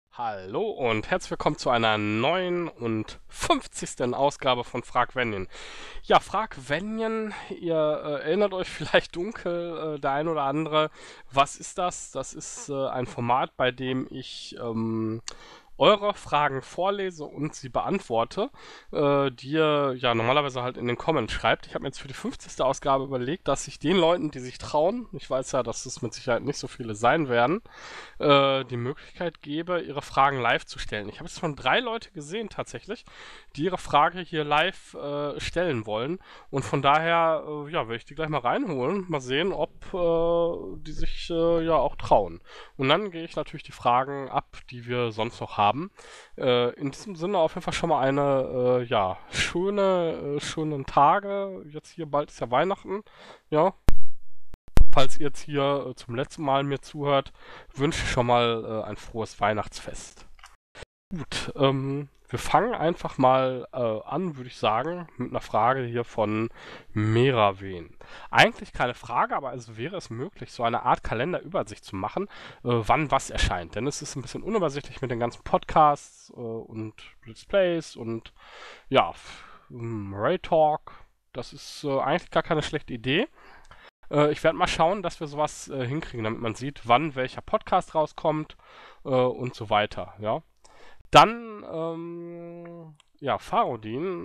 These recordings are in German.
Hallo und herzlich willkommen zu einer neuen und 50. Ausgabe von Frag Venjen. Ja, Frag Venjen, ihr erinnert euch vielleicht dunkel, der ein oder andere. Was ist das? Das ist ein Format, bei dem ich eure Fragen vorlese und sie beantworte, die ihr ja normalerweise halt in den Comments schreibt. Ich habe mir jetzt für die 50. Ausgabe überlegt, dass ich den Leuten, die sich trauen, ich weiß ja, dass es mit Sicherheit nicht so viele sein werden, die Möglichkeit gebe, ihre Fragen live zu stellen. Ich habe jetzt schon 3 Leute gesehen tatsächlich, die ihre Frage hier live stellen wollen. Und von daher, ja, werde ich die gleich mal reinholen. Mal sehen, ob die sich ja auch trauen. Und dann gehe ich natürlich die Fragen ab, die wir sonst noch haben. In diesem Sinne auf jeden Fall schon mal eine, ja, schönen Tage. Jetzt hier bald ist ja Weihnachten. Ja, falls ihr jetzt hier zum letzten Mal mir zuhört, wünsche ich schon mal ein frohes Weihnachtsfest. Gut, wir fangen einfach mal an, würde ich sagen, mit einer Frage hier von Meraven. Eigentlich keine Frage, aber also wäre es möglich, so eine Art Kalenderübersicht zu machen, wann was erscheint. Denn es ist ein bisschen unübersichtlich mit den ganzen Podcasts und Let's Plays und ja, Ray Talk. Das ist eigentlich gar keine schlechte Idee. Ich werde mal schauen, dass wir sowas hinkriegen, damit man sieht, wann welcher Podcast rauskommt und so weiter, ja. Dann, ja, Farodin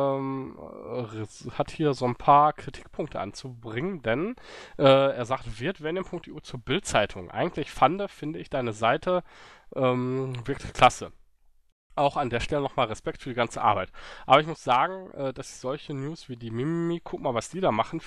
hat hier so ein paar Kritikpunkte anzubringen, denn er sagt, wird Vendim.eu zur Bild-Zeitung. Eigentlich finde ich deine Seite wirklich klasse. Auch an der Stelle nochmal Respekt für die ganze Arbeit. Aber ich muss sagen, dass ich solche News wie die Mimimi, guck mal, was die da machen,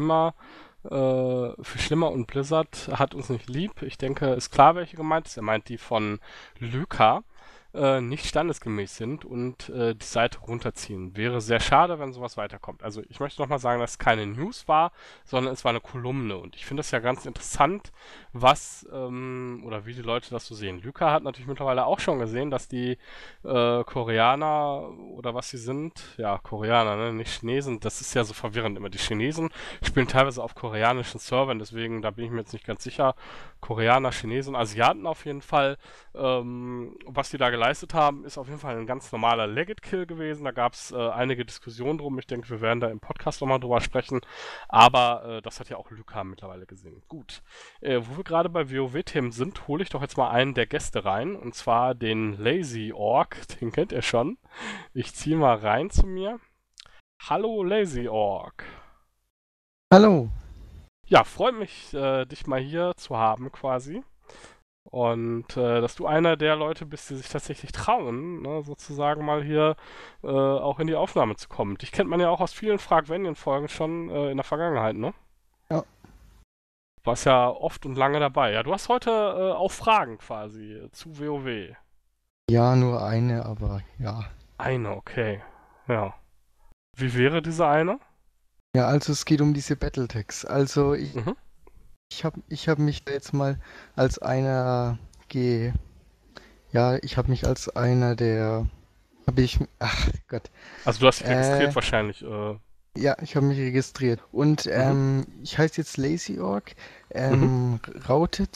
für schlimmer und Blizzard hat uns nicht lieb. Ich denke, ist klar, welche gemeint ist. Er meint die von Lyca, nicht standesgemäß sind und die Seite runterziehen. Wäre sehr schade, wenn sowas weiterkommt. Also ich möchte nochmal sagen, dass es keine News war, sondern es war eine Kolumne. Und ich finde das ja ganz interessant, was oder wie die Leute das so sehen. Lyca hat natürlich mittlerweile auch schon gesehen, dass die Koreaner oder was sie sind, ja, Koreaner, ne, nicht Chinesen, das ist ja so verwirrend immer. Die Chinesen spielen teilweise auf koreanischen Servern, deswegen, da bin ich mir jetzt nicht ganz sicher. Koreaner, Chinesen, Asiaten auf jeden Fall. Was die da geleistet haben, ist auf jeden Fall ein ganz normaler Legit-Kill gewesen. Da gab es einige Diskussionen drum. Ich denke, wir werden da im Podcast nochmal drüber sprechen. Aber das hat ja auch Lyca mittlerweile gesehen. Gut. Wo wir gerade bei WoW-Themen sind, hole ich doch jetzt mal einen der Gäste rein. Und zwar den Lazy Orc. Den kennt ihr schon. Ich ziehe mal rein zu mir. Hallo Lazy Orc. Hallo. Ja, freut mich, dich mal hier zu haben quasi. Und dass du einer der Leute bist, die sich tatsächlich trauen, ne, sozusagen mal hier auch in die Aufnahme zu kommen. Dich kennt man ja auch aus vielen Frag-Venjen-Folgen schon in der Vergangenheit, ne? Ja, Warst ja oft und lange dabei. Ja, du hast heute auch Fragen quasi zu WoW. ja, nur eine, aber ja. Eine, okay. Ja. Wie wäre diese eine? Ja, also es geht um diese Battletechs. Also Mhm. ich hab mich da jetzt mal als einer ge... Ja, ich habe mich als einer der... Habe ich... Ach Gott. Also du hast dich Äh, registriert wahrscheinlich. ja, ich habe mich registriert. Und Mhm. ich heiße jetzt Lazy Orc. Mhm. Raute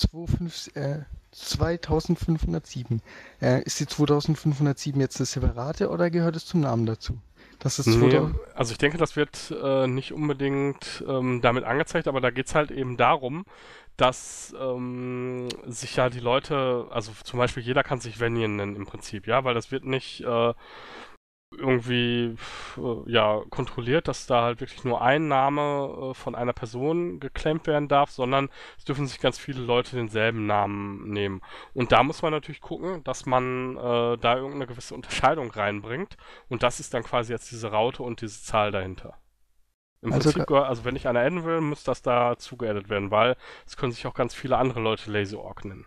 2507. Ist die 2507 jetzt eine separate oder gehört es zum Namen dazu? Das ist Nee, 2000... also ich denke, das wird nicht unbedingt damit angezeigt, aber da geht es halt eben darum, dass sich ja die Leute, also zum Beispiel jeder kann sich Venien nennen im Prinzip, ja, weil das wird nicht irgendwie ja kontrolliert, dass da halt wirklich nur ein Name von einer Person geclaimt werden darf, sondern es dürfen sich ganz viele Leute denselben Namen nehmen. Und da muss man natürlich gucken, dass man da irgendeine gewisse Unterscheidung reinbringt. Und das ist dann quasi jetzt diese Raute und diese Zahl dahinter. Im Also, Prinzip, also wenn ich einer adden will, muss das da zugeaddet werden, weil es können sich auch ganz viele andere Leute Lazy Orc nennen.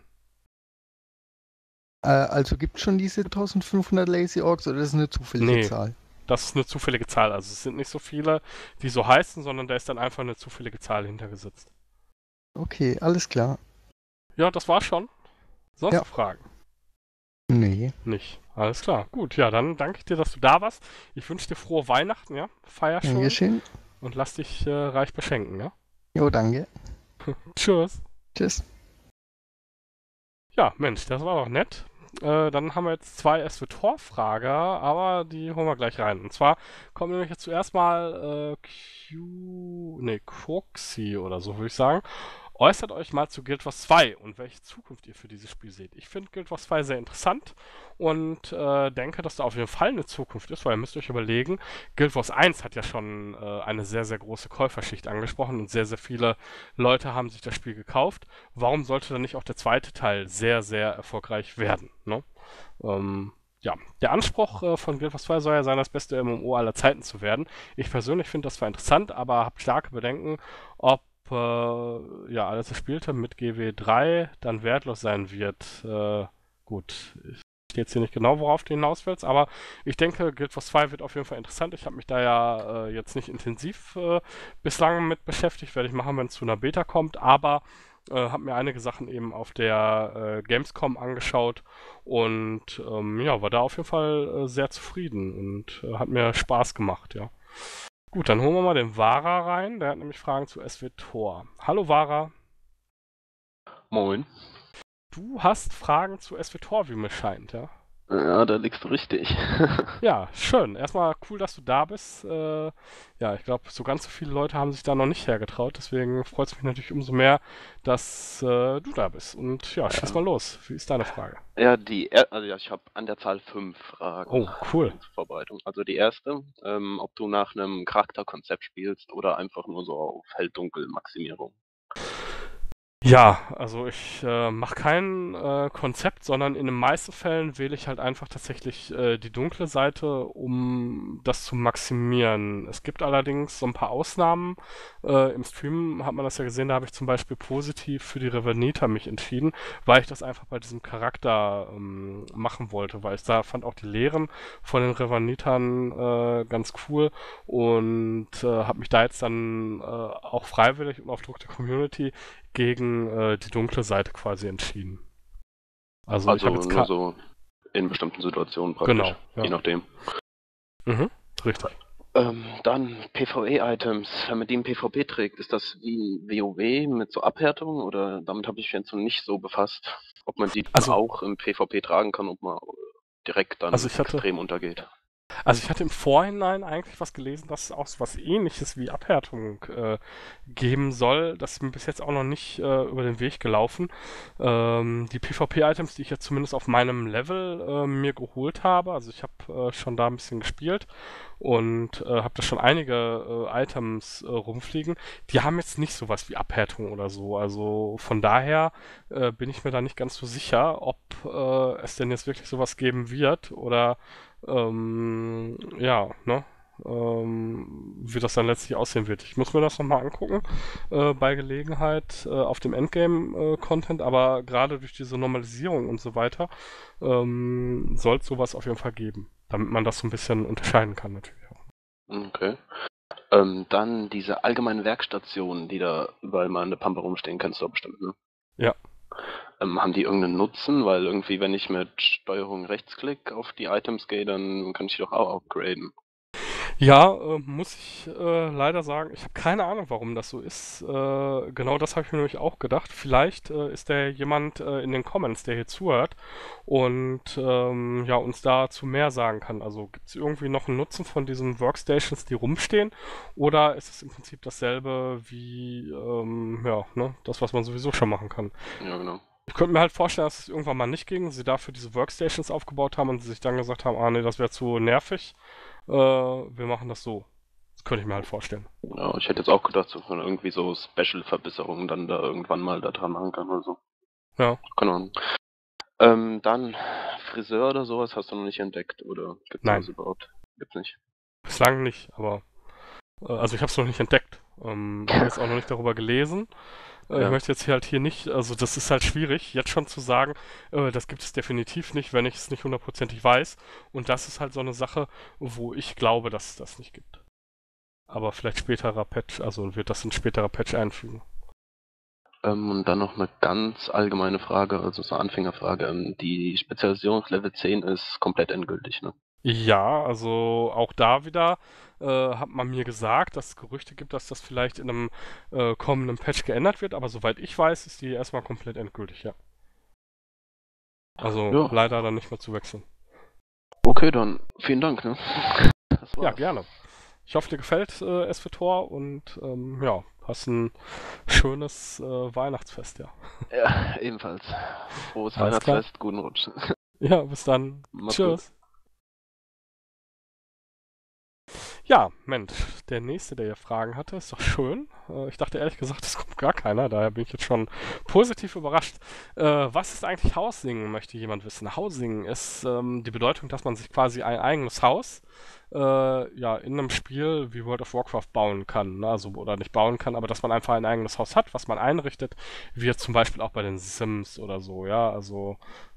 also gibt es schon diese 1500 Lazy Orcs oder ist es eine zufällige Nee, Zahl? das ist eine zufällige Zahl. Also es sind nicht so viele, die so heißen, sondern da ist dann einfach eine zufällige Zahl hintergesetzt. Okay, alles klar. Ja, das war's schon. Sonst Ja, noch Fragen? nee. Nicht. Alles klar. Gut, ja, dann danke ich dir, dass du da warst. Ich wünsche dir frohe Weihnachten, ja? Feier schön Dankeschön. und lass dich reich beschenken, ja? Jo, danke. Tschüss. Tschüss. Ja, Mensch, das war doch nett. Dann haben wir jetzt zwei SWTOR-Frage, aber die holen wir gleich rein. Und zwar kommen nämlich jetzt zuerst mal Croxy oder so, würde ich sagen. Äußert euch mal zu Guild Wars 2 und welche Zukunft ihr für dieses Spiel seht. Ich finde Guild Wars 2 sehr interessant und denke, dass da auf jeden Fall eine Zukunft ist, weil ihr müsst euch überlegen, Guild Wars 1 hat ja schon eine sehr, sehr große Käuferschicht angesprochen und sehr, sehr viele Leute haben sich das Spiel gekauft. Warum sollte dann nicht auch der zweite Teil sehr, sehr erfolgreich werden? Ne? Ja, der Anspruch von Guild Wars 2 soll ja sein, das beste MMO aller Zeiten zu werden. Ich persönlich finde das zwar interessant, aber habe starke Bedenken, ob ja, alles Erspielte mit GW3 dann wertlos sein wird. Gut, ich stehe jetzt hier nicht genau, worauf du hinaus willst, aber ich denke, Guild Wars 2 wird auf jeden Fall interessant. Ich habe mich da ja jetzt nicht intensiv bislang mit beschäftigt, werde ich machen, wenn es zu einer Beta kommt, aber habe mir einige Sachen eben auf der Gamescom angeschaut und ja, war da auf jeden Fall sehr zufrieden und hat mir Spaß gemacht, ja. Gut, dann holen wir mal den Vara rein. Der hat nämlich Fragen zu SWTOR. Hallo Vara, Moin. du hast Fragen zu SWTOR, wie mir scheint, ja? Ja, da liegst du richtig. Ja, schön. Erstmal cool, dass du da bist. Ja, ich glaube, so ganz so viele Leute haben sich da noch nicht hergetraut. Deswegen freut es mich natürlich umso mehr, dass du da bist. Und ja, schieß Ja, mal los. Wie ist deine Frage? ja, also ja, ich habe an der Zahl 5 Fragen Oh, cool. zur Vorbereitung. Also die erste, ob du nach einem Charakterkonzept spielst oder einfach nur so auf Hell-Dunkel-Maximierung. Ja, also ich mache kein Konzept, sondern in den meisten Fällen wähle ich halt einfach tatsächlich die dunkle Seite, um das zu maximieren. Es gibt allerdings so ein paar Ausnahmen. Im Stream hat man das ja gesehen, da habe ich zum Beispiel positiv für die Revenita mich entschieden, weil ich das einfach bei diesem Charakter machen wollte, weil ich da fand auch die Lehren von den Revanitern ganz cool und habe mich da jetzt dann auch freiwillig und auf Druck der Community gegen die dunkle Seite quasi entschieden. Also ich habe Also jetzt nur so in bestimmten Situationen genau, praktisch, je ja. nachdem. Mhm, richtig. Dann PvE-Items. Wenn man die im PvP trägt, ist das wie WoW mit so Abhärtung oder damit habe ich mich jetzt noch nicht so befasst, ob man die dann Also, auch im PvP tragen kann, ob man direkt also dann ich hatte, extrem untergeht. Also ich hatte im Vorhinein eigentlich was gelesen, dass es auch so was Ähnliches wie Abhärtung geben soll. Das ist mir bis jetzt auch noch nicht über den Weg gelaufen. Die PvP-Items, die ich jetzt zumindest auf meinem Level mir geholt habe, also ich habe schon da ein bisschen gespielt und habe da schon einige Items rumfliegen, die haben jetzt nicht sowas wie Abhärtung oder so. Also von daher bin ich mir da nicht ganz so sicher, ob es denn jetzt wirklich sowas geben wird oder ja, ne? Wie das dann letztlich aussehen wird. Ich muss mir das nochmal angucken bei Gelegenheit auf dem Endgame-Content, aber gerade durch diese Normalisierung und so weiter soll es sowas auf jeden Fall geben, damit man das so ein bisschen unterscheiden kann natürlich auch. Okay. Dann diese allgemeinen Werkstationen, die da überall mal in der Pampa rumstehen, kennst du doch bestimmt, ne? Ja. Haben die irgendeinen Nutzen? Weil irgendwie, wenn ich mit Steuerung Rechtsklick auf die Items gehe, dann kann ich die doch auch upgraden. Ja, muss ich leider sagen, ich habe keine Ahnung, warum das so ist. Genau das habe ich mir nämlich auch gedacht. Vielleicht ist da jemand in den Comments, der hier zuhört und ja, uns dazu mehr sagen kann. Also gibt es irgendwie noch einen Nutzen von diesen Workstations, die rumstehen? Oder ist es im Prinzip dasselbe wie ja, ne, das, was man sowieso schon machen kann? Ja, genau. Ich könnte mir halt vorstellen, dass es irgendwann mal nicht ging, sie dafür diese Workstations aufgebaut haben und sie sich dann gesagt haben, ah nee, das wäre zu nervig. Wir machen das so. Das könnte ich mir halt vorstellen. Ja, ich hätte jetzt auch gedacht, dass man irgendwie so Special-Verbesserungen dann da irgendwann mal da dran machen kann oder so. Ja. Keine Ahnung. Dann Friseur oder sowas hast du noch nicht entdeckt, oder gibt's Nein, sowas überhaupt? Gibt's nicht. bislang nicht, aber also ich habe es noch nicht entdeckt. Habe jetzt auch noch nicht darüber gelesen. Ich Ja. möchte jetzt hier halt hier nicht, also das ist halt schwierig, jetzt schon zu sagen, das gibt es definitiv nicht, wenn ich es nicht hundertprozentig weiß. Und das ist halt so eine Sache, wo ich glaube, dass es das nicht gibt. Aber vielleicht späterer Patch, also wird das ein späterer Patch einfügen. Und dann noch eine ganz allgemeine Frage, also so eine Anfängerfrage. Die Spezialisierungslevel 10 ist komplett endgültig, ne? Ja, also auch da wieder hat man mir gesagt, dass es Gerüchte gibt, dass das vielleicht in einem kommenden Patch geändert wird, aber soweit ich weiß, ist die erstmal komplett endgültig, ja. Also Ja, leider dann nicht mehr zu wechseln. okay, dann vielen Dank, ne? Das Ja, war's. gerne. Ich hoffe, dir gefällt SWTOR und ja, hast ein schönes Weihnachtsfest, ja. Ja, ebenfalls. Frohes Alles klar. Weihnachtsfest, guten Rutsch. Ja, bis dann. Mach's gut. Tschüss. Ja, Mensch, der nächste, der hier Fragen hatte, ist doch schön. Ich dachte ehrlich gesagt, es kommt gar keiner, daher bin ich jetzt schon positiv überrascht. Was ist eigentlich Housing, möchte jemand wissen. Housing ist die Bedeutung, dass man sich quasi ein eigenes Haus ja, in einem Spiel wie World of Warcraft bauen kann. Ne? Also, oder nicht bauen kann, aber dass man einfach ein eigenes Haus hat, was man einrichtet, wie jetzt zum Beispiel auch bei den Sims oder so, ja, also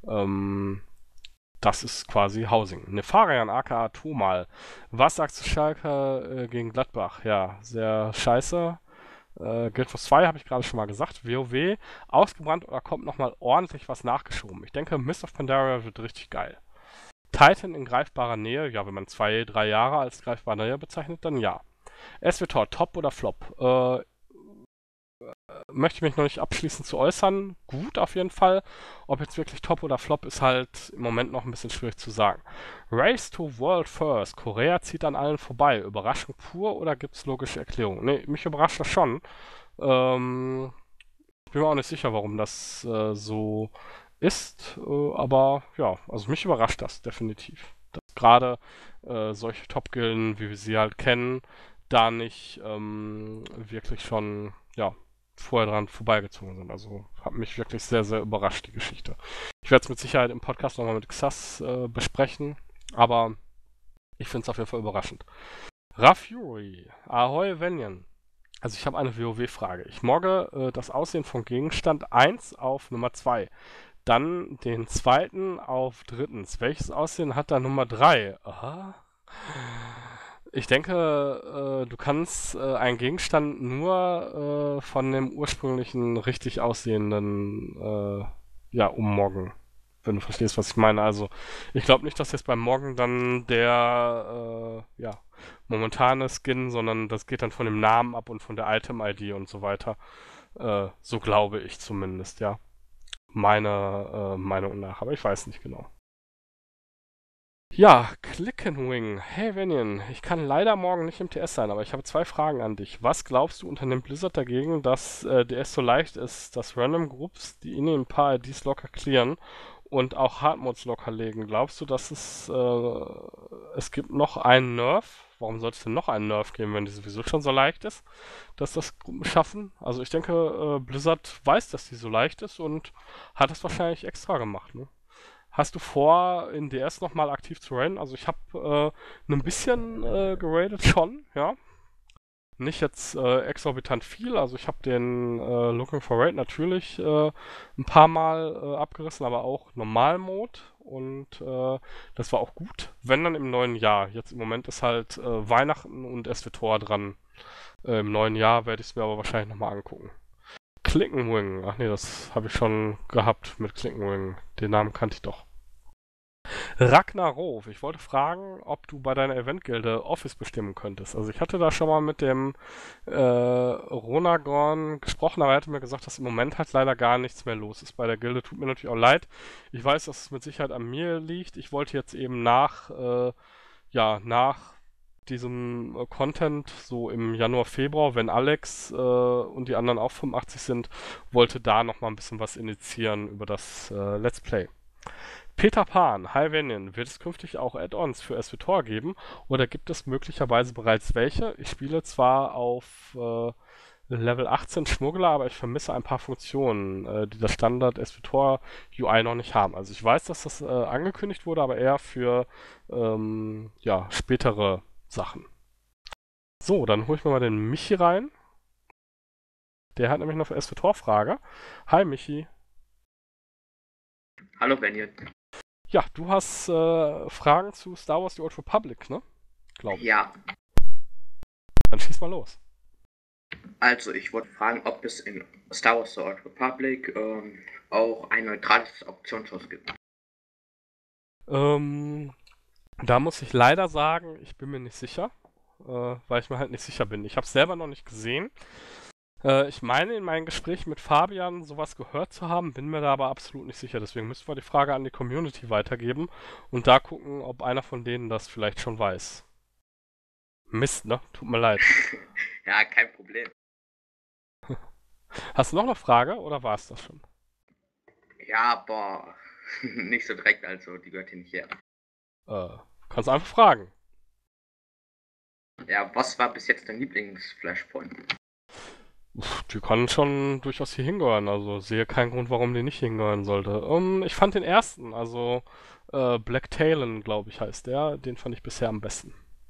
das ist quasi Housing. Nefarian, aka Tomal. Was sagst du Schalke gegen Gladbach? Ja, sehr scheiße. Guild Wars 2 habe ich gerade schon mal gesagt. WoW, ausgebrannt oder kommt nochmal ordentlich was nachgeschoben? Ich denke, Mist of Pandaria wird richtig geil. Titan in greifbarer Nähe, ja, wenn man 2, 3 Jahre als greifbare Nähe bezeichnet, dann ja. SWTOR, Top oder Flop? Möchte ich mich noch nicht abschließend zu äußern. Gut auf jeden Fall. Ob jetzt wirklich Top oder Flop ist halt im Moment noch ein bisschen schwierig zu sagen. Race to World First. Korea zieht an allen vorbei. Überraschung pur oder gibt es logische Erklärungen? Ne, mich überrascht das schon. Ich bin mir auch nicht sicher, warum das so ist. Aber ja, also mich überrascht das definitiv. Dass gerade solche Top-Gilden, wie wir sie halt kennen, da nicht wirklich schon, ja, vorher dran vorbeigezogen sind. Also hat mich wirklich sehr, sehr überrascht, die Geschichte. Ich werde es mit Sicherheit im Podcast nochmal mit Xas besprechen, aber ich finde es auf jeden Fall überraschend. Rafuri, Ahoy Venyan. Also ich habe eine WoW-Frage. Ich mogge das Aussehen von Gegenstand 1 auf Nummer 2. Dann den zweiten auf drittens. Welches Aussehen hat da Nummer 3? Aha. Ich denke, du kannst einen Gegenstand nur von dem ursprünglichen richtig aussehenden ja, ummoggen. Wenn du verstehst, was ich meine. Also, ich glaube nicht, dass jetzt beim Moggen dann der ja, momentane Skin, sondern das geht dann von dem Namen ab und von der Item-ID und so weiter. So glaube ich zumindest, ja. Meiner Meinung nach, aber ich weiß nicht genau. Ja, Clickenwing. Hey Venian, ich kann leider morgen nicht im TS sein, aber ich habe 2 Fragen an dich. Was glaubst du, unternimmt Blizzard dagegen, dass DS so leicht ist, dass Random Groups, die ihnen ein paar IDs locker clearen und auch Hardmodes locker legen? Glaubst du, dass es gibt noch einen Nerf? Warum sollte es denn noch einen Nerf geben, wenn die sowieso schon so leicht ist, dass das Gruppen schaffen? Also ich denke, Blizzard weiß, dass die so leicht ist und hat es wahrscheinlich extra gemacht, ne? Hast du vor, in DS nochmal aktiv zu raiden? Also ich habe ein bisschen geradet schon, ja. Nicht jetzt exorbitant viel, also ich habe den Looking for Raid natürlich ein paar Mal abgerissen, aber auch Normal-Mode und das war auch gut, wenn dann im neuen Jahr. Jetzt im Moment ist halt Weihnachten und SWTOR dran. Im neuen Jahr werde ich es mir aber wahrscheinlich nochmal angucken. Clickenwing, ach nee, das habe ich schon gehabt mit Clickenwing. Den Namen kannte ich doch. Ragnar Rof, ich wollte fragen, ob du bei deiner Eventgilde Office bestimmen könntest. Also ich hatte da schon mal mit dem Ronagorn gesprochen, aber er hatte mir gesagt, dass im Moment halt leider gar nichts mehr los ist bei der Gilde. Tut mir natürlich auch leid. Ich weiß, dass es mit Sicherheit an mir liegt. Ich wollte jetzt eben ja, nach diesem Content, so im Januar, Februar, wenn Alex und die anderen auch 85 sind, wollte da nochmal ein bisschen was initiieren über das Let's Play. Peter Pan, Hi Venian, wird es künftig auch Add-ons für SWTOR geben oder gibt es möglicherweise bereits welche? Ich spiele zwar auf Level 18 Schmuggler, aber ich vermisse ein paar Funktionen, die das Standard SWTOR UI noch nicht haben. Also ich weiß, dass das angekündigt wurde, aber eher für ja, spätere Sachen. So, dann hole ich mir mal den Michi rein. Der hat nämlich noch eine SWTOR-Frage. Hi Michi. Hallo Benny. Ja, du hast Fragen zu Star Wars The Old Republic, ne? Glaube ich. Ja, Dann schieß mal los. also ich wollte fragen, ob es in Star Wars The Old Republic auch ein neutrales Auktionshaus gibt. Da muss ich leider sagen, ich bin mir nicht sicher, weil ich mir halt nicht sicher bin. Ich habe es selber noch nicht gesehen. Ich meine, in meinem Gespräch mit Fabian sowas gehört zu haben, bin mir da aber absolut nicht sicher. Deswegen müssen wir die Frage an die Community weitergeben und da gucken, ob einer von denen das vielleicht schon weiß. Mist, ne? Tut mir leid. Ja, kein Problem. Hast du noch eine Frage oder war es das schon? Ja, aber nicht so direkt, also die gehört hier nicht her. Kannst einfach fragen. Ja, was war bis jetzt dein Lieblings-Flashpoint? Die kann schon durchaus hier hingehören, also sehe keinen Grund, warum die nicht hingehören sollte. Ich fand den ersten, also Black Talon, glaube ich, heißt der, den fand ich bisher am besten.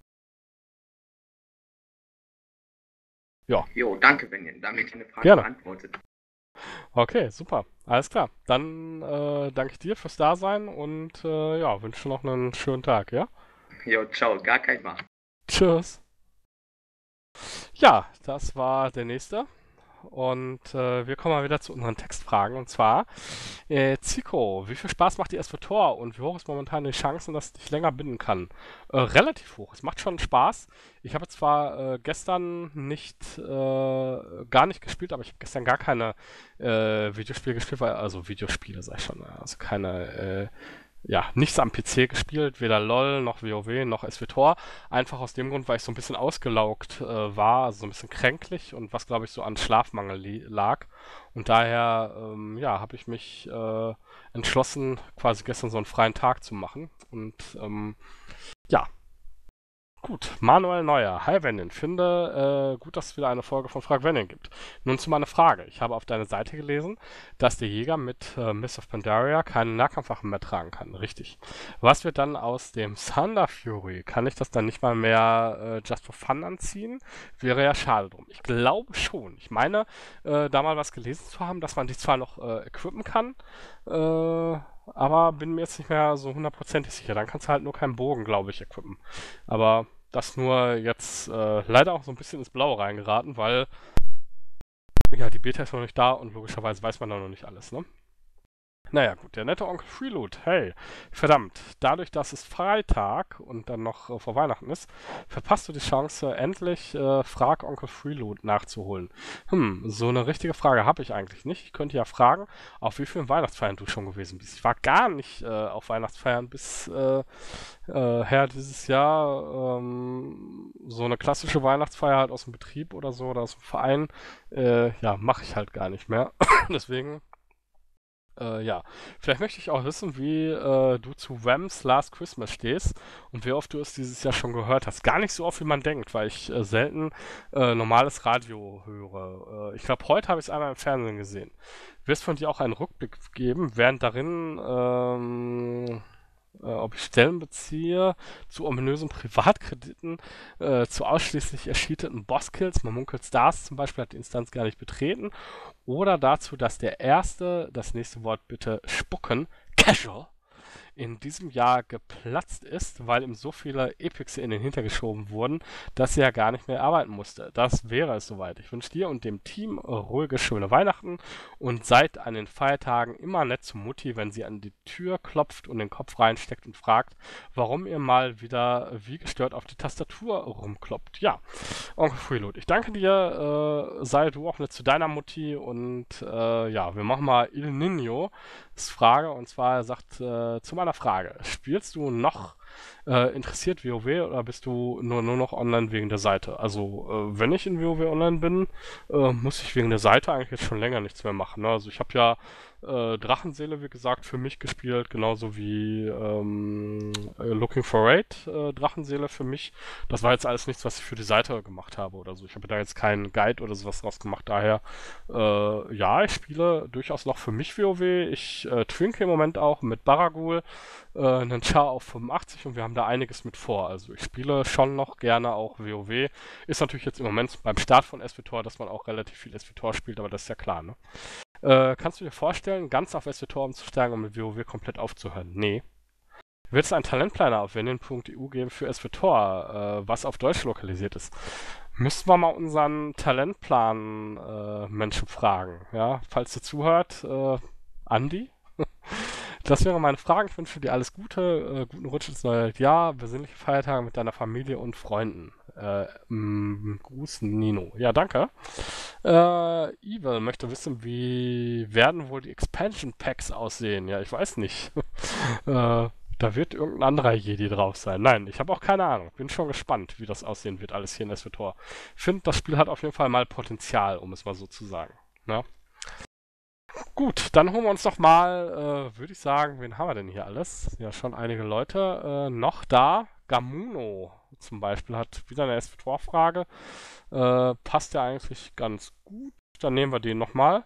Ja. Jo, danke, Benjamin. Damit eine Frage Gerne. beantwortet. Okay, super. Alles klar. Dann danke ich dir fürs Dasein und ja, wünsche noch einen schönen Tag, ja? Jo, ciao, gar kein Mal. Tschüss. Ja, das war der nächste. Und wir kommen mal wieder zu unseren Textfragen. Und zwar, Zico, wie viel Spaß macht die SWTOR und wie hoch ist momentan die Chancen, dass es dich länger binden kann? Relativ hoch. Es macht schon Spaß. Ich habe zwar gestern gar nicht gespielt, aber ich habe gestern gar keine Videospiele gespielt, also Videospiele sag ich schon, also keine nichts am PC gespielt, weder LOL noch WoW noch SWTOR. Einfach aus dem Grund, weil ich so ein bisschen ausgelaugt war, also so ein bisschen kränklich und was, glaube ich, so an Schlafmangel lag. Und daher, habe ich mich entschlossen, quasi gestern so einen freien Tag zu machen. Und ja, gut, Manuel Neuer. Hi Wennin, finde gut, dass es wieder eine Folge von Frag Wennin gibt. Nun zu meiner Frage. Ich habe auf deiner Seite gelesen, dass der Jäger mit Mists of Pandaria keine Nahkampfwaffen mehr tragen kann. Richtig. Was wird dann aus dem Thunder Fury? Kann ich das dann nicht mal mehr just for fun anziehen? Wäre ja schade drum. Ich glaube schon. Ich meine, da mal was gelesen zu haben, dass man die zwar noch equippen kann, aber bin mir jetzt nicht mehr so hundertprozentig sicher. Dann kannst du halt nur keinen Bogen, glaube ich, equippen. Aber das nur jetzt leider auch so ein bisschen ins Blaue reingeraten, weil ja, die Beta ist noch nicht da und logischerweise weiß man da noch nicht alles, ne? Naja, gut, der nette Onkel Freeloot, hey, verdammt, dadurch, dass es Freitag und dann noch vor Weihnachten ist, verpasst du die Chance, endlich Frag Onkel Freeloot nachzuholen. So eine richtige Frage habe ich eigentlich nicht. Ich könnte ja fragen, auf wie vielen Weihnachtsfeiern du schon gewesen bist. Ich war gar nicht auf Weihnachtsfeiern bisher dieses Jahr. So eine klassische Weihnachtsfeier halt aus dem Betrieb oder so oder aus dem Verein, mache ich halt gar nicht mehr. Deswegen ja, vielleicht möchte ich auch wissen, wie du zu Wham's Last Christmas stehst und wie oft du es dieses Jahr schon gehört hast. Gar nicht so oft, wie man denkt, weil ich selten normales Radio höre. Ich glaube, heute habe ich es einmal im Fernsehen gesehen. Wirst von dir auch einen Rückblick geben, während darin ob ich Stellen beziehe zu ominösen Privatkrediten, zu ausschließlich erschieteten Bosskills, man munkelt Stars zum Beispiel hat die Instanz gar nicht betreten, oder dazu, dass der erste, das nächste Wort bitte spucken, Casual, in diesem Jahr geplatzt ist, weil ihm so viele Epics in den Hintern geschoben wurden, dass er gar nicht mehr arbeiten musste. Das wäre es soweit. Ich wünsche dir und dem Team ruhige, schöne Weihnachten und seid an den Feiertagen immer nett zu Mutti, wenn sie an die Tür klopft und den Kopf reinsteckt und fragt, warum ihr mal wieder wie gestört auf die Tastatur rumkloppt. Ja, Onkel Freeloot, ich danke dir, sei du auch nett zu deiner Mutti und wir machen mal Il Nino. Frage und zwar er sagt zu meiner Frage, spielst du noch interessiert WoW oder bist du nur noch online wegen der Seite? Also wenn ich in WoW online bin, muss ich wegen der Seite eigentlich jetzt schon länger nichts mehr machen. Ne? Also ich habe ja Drachenseele, wie gesagt, für mich gespielt, genauso wie Looking for Raid, Drachenseele für mich. Das war jetzt alles nichts, was ich für die Seite gemacht habe oder so. Ich habe da jetzt keinen Guide oder sowas draus gemacht. Daher, ich spiele durchaus noch für mich WoW. Ich twinke im Moment auch mit Baragul einen Char auf 85 und wir haben da einiges mit vor. Also ich spiele schon noch gerne auch WoW. Ist natürlich jetzt im Moment beim Start von SWTOR, dass man auch relativ viel SWTOR spielt, aber das ist ja klar, ne? Kannst du dir vorstellen, ganz auf SWTOR umzusteigen und mit WoW komplett aufzuhören? Nee. Wird es einen Talentplaner auf winin.eu geben für SWTOR, was auf Deutsch lokalisiert ist? Müssten wir mal unseren Talentplan-Menschen fragen, ja? Falls ihr zuhört, Andi? Das wäre meine Frage. Ich wünsche dir alles Gute, guten Rutsch ins neue Jahr, besinnliche Feiertage mit deiner Familie und Freunden. Gruß Nino. Ja, danke. Evil möchte wissen, wie werden wohl die Expansion Packs aussehen? Ja, ich weiß nicht. Da wird irgendein anderer Jedi drauf sein. Nein, ich habe auch keine Ahnung. Bin schon gespannt, wie das aussehen wird, alles hier in SWTOR. Ich finde, das Spiel hat auf jeden Fall mal Potenzial, um es mal so zu sagen. Na? Gut, dann holen wir uns doch mal, würde ich sagen, wen haben wir denn hier alles? Ja, schon einige Leute noch da. Gamuno zum Beispiel hat wieder eine SWTOR-Frage. Passt ja eigentlich ganz gut. Dann nehmen wir den nochmal.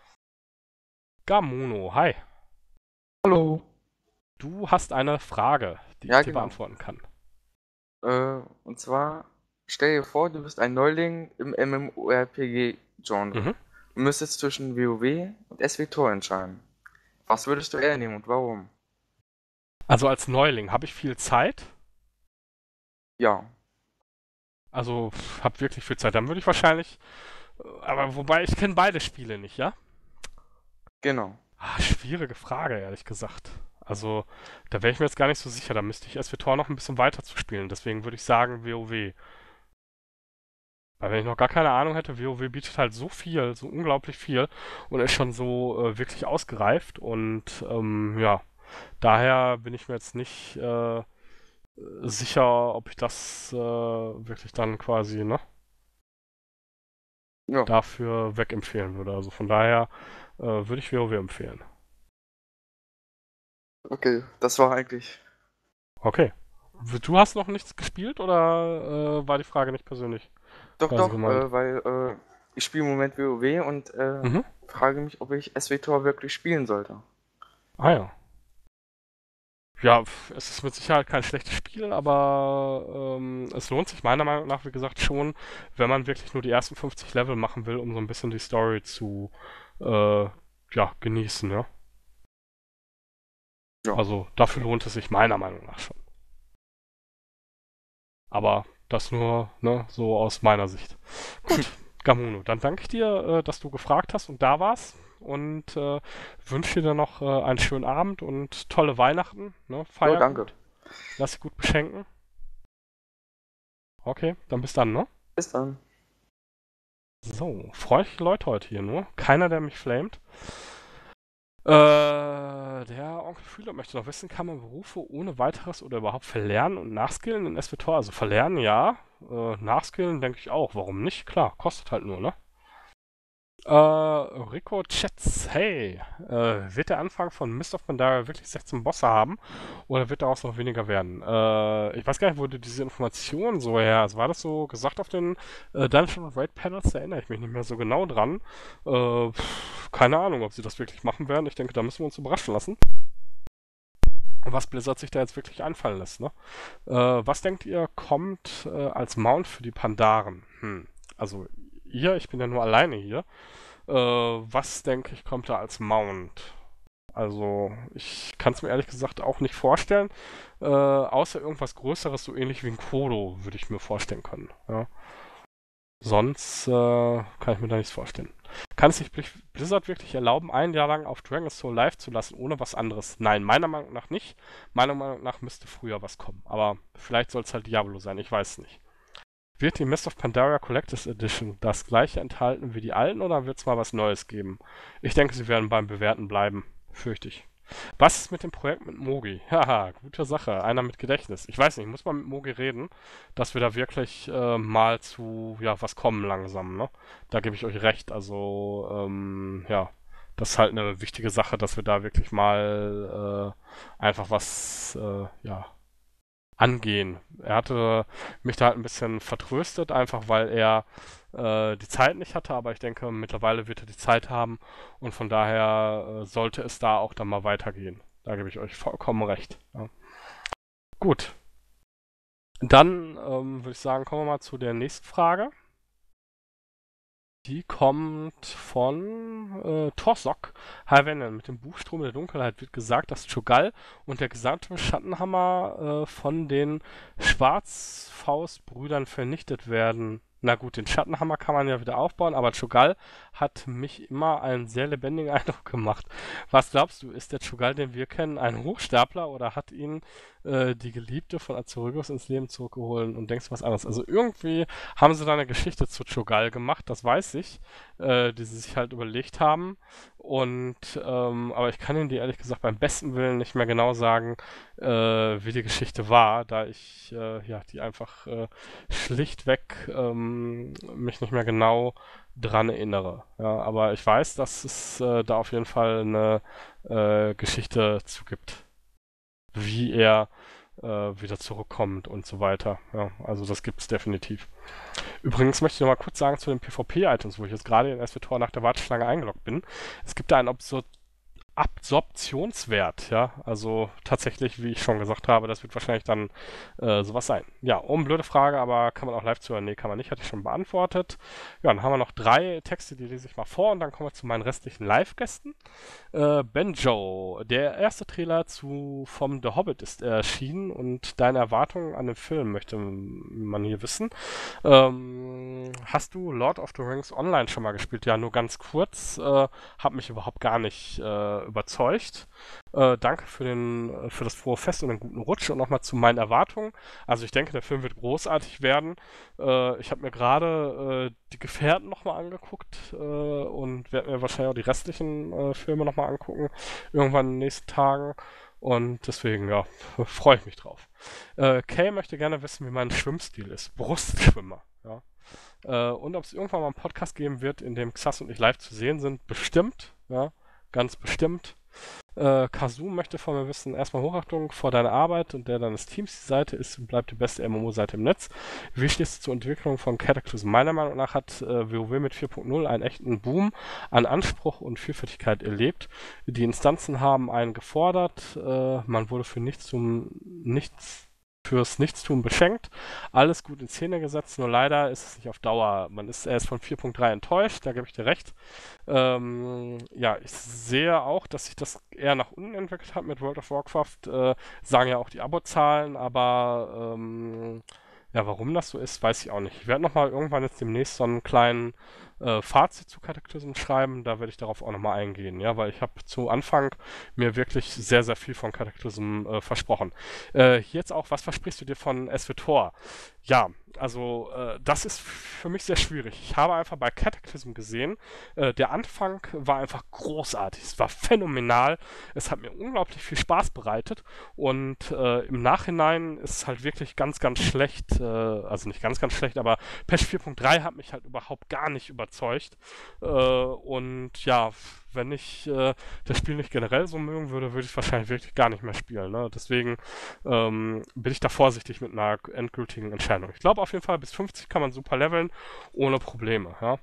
Gamuno, hi. Hallo. Du hast eine Frage, die Ja, ich dir genau. beantworten kann. Und zwar, stell dir vor, du bist ein Neuling im MMORPG-Genre. Mhm. Du müsstest zwischen WoW und SWTOR entscheiden. Was würdest du eher nehmen und warum? Also als Neuling, habe ich viel Zeit? Ja, Also, habe wirklich viel Zeit. Dann würde ich wahrscheinlich. Aber wobei, ich kenne beide Spiele nicht, ja? genau. Schwierige Frage, ehrlich gesagt. Also, da wäre ich mir jetzt gar nicht so sicher. Da müsste ich SWTOR noch ein bisschen weiter zu spielen. Deswegen würde ich sagen WoW. Weil wenn ich noch gar keine Ahnung hätte, WoW bietet halt so viel, so unglaublich viel und ist schon so wirklich ausgereift. Und ja, daher bin ich mir jetzt nicht sicher, ob ich das wirklich dann quasi, ne, Ja, dafür wegempfehlen würde. Also von daher würde ich WoW empfehlen. okay, das war eigentlich. Okay. Du hast noch nichts gespielt oder war die Frage nicht persönlich Doch, quasi doch, gemeint? weil ich spiele im Moment WoW und Mhm. frage mich, ob ich SWTOR wirklich spielen sollte. Ah ja. Ja, es ist mit Sicherheit kein schlechtes Spiel, aber es lohnt sich meiner Meinung nach, wie gesagt, schon, wenn man wirklich nur die ersten 50 Level machen will, um so ein bisschen die Story zu ja, genießen, ja. Ja. Also dafür lohnt es sich meiner Meinung nach schon. Aber das nur, ne, so aus meiner Sicht. Gut, Gamuno, dann danke ich dir, dass du gefragt hast und da warst und wünsche dir noch einen schönen Abend und tolle Weihnachten. Ne? Feier Jo, danke. gut, lass dich gut beschenken. Okay, dann bis dann, ne? Bis dann. So, freundliche Leute heute hier nur. Keiner, der mich flamet. Der Onkel Fühler möchte noch wissen, kann man Berufe ohne weiteres oder überhaupt verlernen und nachskillen in SWTOR? Also verlernen, ja. Nachskillen denke ich auch. Warum nicht? Klar, kostet halt nur, ne? Rico Chats, hey, wird der Anfang von Mist of Pandaria wirklich 16 Bosse haben oder wird daraus noch weniger werden? Ich weiß gar nicht, wo du diese Informationen so her hast. War das so gesagt auf den Dungeon Raid Panels? Da erinnere ich mich nicht mehr so genau dran. Keine Ahnung, ob sie das wirklich machen werden. Ich denke, da müssen wir uns überraschen lassen. Was Blizzard sich da jetzt wirklich einfallen lässt, ne? Was denkt ihr, kommt als Mount für die Pandaren? Also ich bin ja nur alleine hier. Was denke ich, kommt da als Mount? Also, ich kann es mir ehrlich gesagt auch nicht vorstellen. Außer irgendwas Größeres, so ähnlich wie ein Kodo, würde ich mir vorstellen können. Ja. Sonst kann ich mir da nichts vorstellen. Kann es sich Blizzard wirklich erlauben, ein Jahr lang auf Dragon's Soul live zu lassen, ohne was anderes? Nein, meiner Meinung nach nicht. Meiner Meinung nach müsste früher was kommen. Aber vielleicht soll es halt Diablo sein, ich weiß es nicht. Wird die Mist of Pandaria Collectors Edition das gleiche enthalten wie die alten oder wird es mal was Neues geben? Ich denke, sie werden beim Bewährten bleiben. Fürchte ich. Was ist mit dem Projekt mit Mogi? Haha, gute Sache. Einer mit Gedächtnis. Ich weiß nicht, muss man mit Mogi reden, dass wir da wirklich mal zu, ja, was kommen langsam, ne? Da gebe ich euch recht. Also, ja, das ist halt eine wichtige Sache, dass wir da wirklich mal einfach was, ja, angehen. Er hatte mich da halt ein bisschen vertröstet, einfach weil er die Zeit nicht hatte, aber ich denke, mittlerweile wird er die Zeit haben und von daher sollte es da auch dann mal weitergehen. Da gebe ich euch vollkommen recht. Ja. Gut. Dann würde ich sagen, kommen wir mal zu der nächsten Frage. Die kommt von Torsok. Hi Vennen, mit dem Buchstrom der Dunkelheit wird gesagt, dass Cho'Gall und der gesamte Schattenhammer von den Schwarzfaustbrüdern vernichtet werden Na gut, den Schattenhammer kann man ja wieder aufbauen, aber Cho'Gall hat mich immer einen sehr lebendigen Eindruck gemacht. Was glaubst du, ist der Cho'Gall, den wir kennen, ein Hochstapler oder hat ihn die Geliebte von Azorygos ins Leben zurückgeholt und denkst du was anderes? Also irgendwie haben sie da eine Geschichte zu Cho'Gall gemacht, das weiß ich, die sie sich halt überlegt haben. Aber ich kann Ihnen die ehrlich gesagt beim besten Willen nicht mehr genau sagen, wie die Geschichte war, da ich die einfach schlichtweg mich nicht mehr genau dran erinnere. Ja, aber ich weiß, dass es da auf jeden Fall eine Geschichte zu gibt, wie er wieder zurückkommt und so weiter. Ja, also das gibt es definitiv. Übrigens möchte ich noch mal kurz sagen zu den PvP-Items, wo ich jetzt gerade in SWTOR nach der Warteschlange eingeloggt bin. Es gibt da ein Absorptionswert, ja, also tatsächlich, wie ich schon gesagt habe, das wird wahrscheinlich dann sowas sein. Ja, blöde Frage, aber kann man auch live zuhören? Nee, kann man nicht, hatte ich schon beantwortet. Ja, dann haben wir noch 3 Texte, die lese ich mal vor und dann kommen wir zu meinen restlichen Live-Gästen. Benjo, der erste Trailer vom The Hobbit ist erschienen und deine Erwartungen an den Film möchte man hier wissen. Hast du Lord of the Rings Online schon mal gespielt? Ja, nur ganz kurz. Hat mich überhaupt gar nicht überzeugt. Danke für das frohe Fest und einen guten Rutsch und nochmal zu meinen Erwartungen. Also ich denke, der Film wird großartig werden. Ich habe mir gerade die Gefährten nochmal angeguckt und werde mir wahrscheinlich auch die restlichen Filme nochmal angucken. Irgendwann in den nächsten Tagen. Und deswegen, ja, freue ich mich drauf. Kay möchte gerne wissen, wie mein Schwimmstil ist. Brustschwimmer, ja. Und ob es irgendwann mal einen Podcast geben wird, in dem Xas und ich live zu sehen sind. Bestimmt, ja, ganz bestimmt. Kazoo möchte von mir wissen, erstmal Hochachtung vor deiner Arbeit und der deines Teams. Die Seite ist und bleibt die beste MMO-Seite im Netz. Wie stehst du zur Entwicklung von Cataclysm? Meiner Meinung nach hat WoW mit 4.0 einen echten Boom an Anspruch und Vielfältigkeit erlebt. Die Instanzen haben einen gefordert, man wurde fürs Nichtstun beschenkt, alles gut in Szene gesetzt, nur leider ist es nicht auf Dauer. Man ist erst von 4.3 enttäuscht, da gebe ich dir recht. Ich sehe auch, dass sich das eher nach unten entwickelt hat mit World of Warcraft, sagen ja auch die Abozahlen, aber warum das so ist, weiß ich auch nicht. Ich werde nochmal irgendwann jetzt demnächst so einen kleinen Fazit zu Cataclysm schreiben, da werde ich darauf auch nochmal eingehen, ja, weil ich habe zu Anfang mir wirklich sehr, sehr viel von Cataclysm versprochen. Hier jetzt auch, was versprichst du dir von SWTOR? Ja, also das ist für mich sehr schwierig. Ich habe einfach bei Cataclysm gesehen, der Anfang war einfach großartig, es war phänomenal, es hat mir unglaublich viel Spaß bereitet und im Nachhinein ist es halt wirklich ganz, ganz schlecht, also nicht ganz, ganz schlecht, aber Patch 4.3 hat mich halt überhaupt gar nicht überzeugt. Und ja, wenn ich das Spiel nicht generell so mögen würde, würde ich es wahrscheinlich wirklich gar nicht mehr spielen. Ne? Deswegen bin ich da vorsichtig mit einer endgültigen Entscheidung. Ich glaube auf jeden Fall, bis 50 kann man super leveln, ohne Probleme. Ja?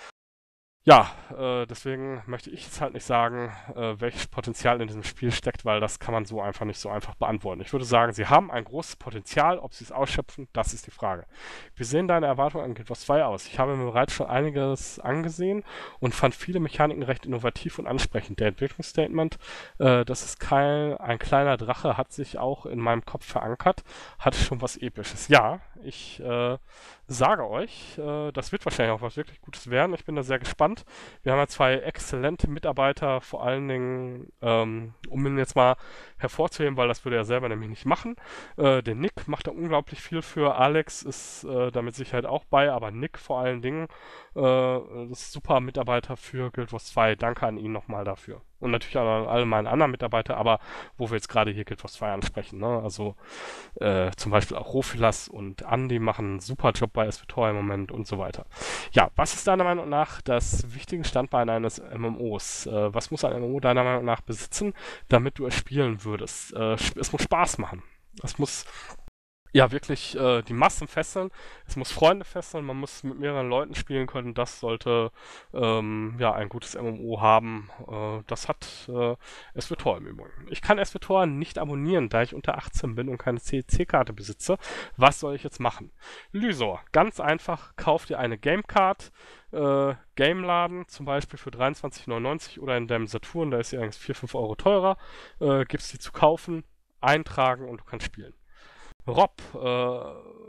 Ja, deswegen möchte ich jetzt halt nicht sagen, welches Potenzial in diesem Spiel steckt, weil das kann man so einfach nicht so einfach beantworten. Ich würde sagen, sie haben ein großes Potenzial, ob sie es ausschöpfen, das ist die Frage. Wie sehen deine Erwartungen an Guild Wars 2 aus? Ich habe mir bereits schon einiges angesehen und fand viele Mechaniken recht innovativ und ansprechend. Der Entwicklungsstatement, das ist ein kleiner Drache, hat sich auch in meinem Kopf verankert, hatte schon was Episches. Ja, ich sage euch, das wird wahrscheinlich auch was wirklich Gutes werden. Ich bin da sehr gespannt. Wir haben ja 2 exzellente Mitarbeiter, vor allen Dingen, um ihn jetzt mal hervorzuheben, weil das würde er selber nämlich nicht machen. Der Nick macht da unglaublich viel für. Alex ist da mit Sicherheit auch bei, aber Nick vor allen Dingen, das ist super Mitarbeiter für Guild Wars 2. Danke an ihn nochmal dafür. Und natürlich auch an alle meine anderen Mitarbeiter, aber wo wir jetzt gerade hier Guild Wars 2 ansprechen, ne? Also zum Beispiel auch Rofilas und Andy machen einen super Job bei SWTOR im Moment und so weiter. Ja, was ist deiner Meinung nach das wichtige Standbein eines MMOs? Was muss ein MMO deiner Meinung nach besitzen, damit du es spielen würdest? Es muss Spaß machen. Es muss ja wirklich die Massen fesseln. Es muss Freunde fesseln, man muss mit mehreren Leuten spielen können. Das sollte ein gutes MMO haben. Das hat SWTOR im Übrigen. Ich kann SWTOR nicht abonnieren, da ich unter 18 bin und keine CEC-Karte besitze. Was soll ich jetzt machen? Lysor, ganz einfach, kauf dir eine Gamecard, Gameladen, zum Beispiel für 23,99 oder in deinem Saturn, da ist sie eigentlich 4-5 Euro teurer, gibst die zu kaufen, eintragen und du kannst spielen. Rob,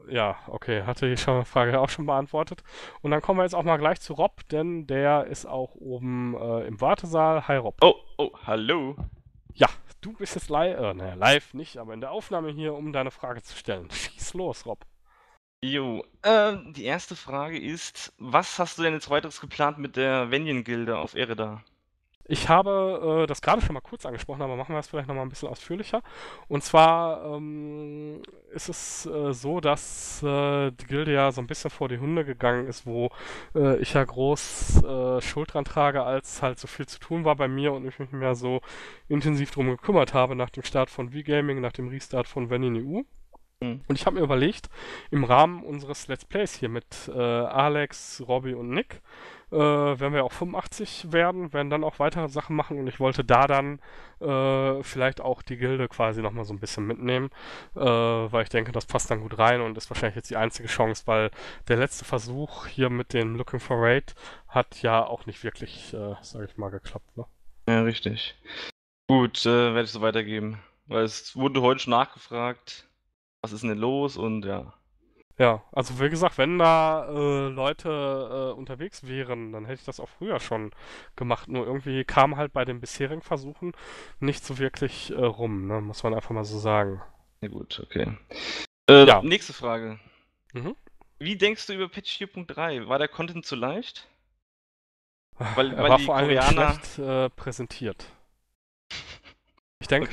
Ja, okay, hatte die Frage auch schon beantwortet. Und dann kommen wir jetzt auch mal gleich zu Rob, denn der ist auch oben im Wartesaal. Hi Rob. Oh, hallo. Ja, du bist jetzt live nicht, aber in der Aufnahme hier, um deine Frage zu stellen. Schieß los, Rob. Jo, die erste Frage ist, was hast du denn jetzt weiteres geplant mit der Venien-Gilde auf Ereda? Ich habe das gerade schon mal kurz angesprochen, aber machen wir es vielleicht nochmal ein bisschen ausführlicher. Und zwar ist es so, dass die Gilde ja so ein bisschen vor die Hunde gegangen ist, wo ich ja groß Schuld dran trage, als halt so viel zu tun war bei mir und ich mich mehr so intensiv drum gekümmert habe nach dem Start von V-Gaming, nach dem Restart von Venue EU. Hm. Und ich habe mir überlegt, im Rahmen unseres Let's Plays hier mit Alex, Robby und Nick, werden wir auch 85 werden dann auch weitere Sachen machen und ich wollte da dann vielleicht auch die Gilde quasi nochmal so ein bisschen mitnehmen, weil ich denke, das passt dann gut rein und ist wahrscheinlich jetzt die einzige Chance, weil der letzte Versuch hier mit dem Looking for Raid hat ja auch nicht wirklich, sag ich mal, geklappt, ne? Ja, richtig. Gut, werde ich so weitergeben. Weil es wurde heute schon nachgefragt, was ist denn los und ja. Ja, also wie gesagt, wenn da Leute unterwegs wären, dann hätte ich das auch früher schon gemacht. Nur irgendwie kam halt bei den bisherigen Versuchen nicht so wirklich rum, ne? Muss man einfach mal so sagen. Ja gut, okay. Ja. Nächste Frage. Mhm. Wie denkst du über Patch 4.3? War der Content zu leicht? Weil Er war die vor allem Koreaner... schlecht präsentiert. Ich denke,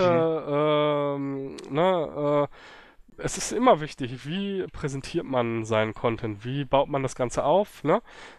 es ist immer wichtig, wie präsentiert man seinen Content, wie baut man das Ganze auf, ne?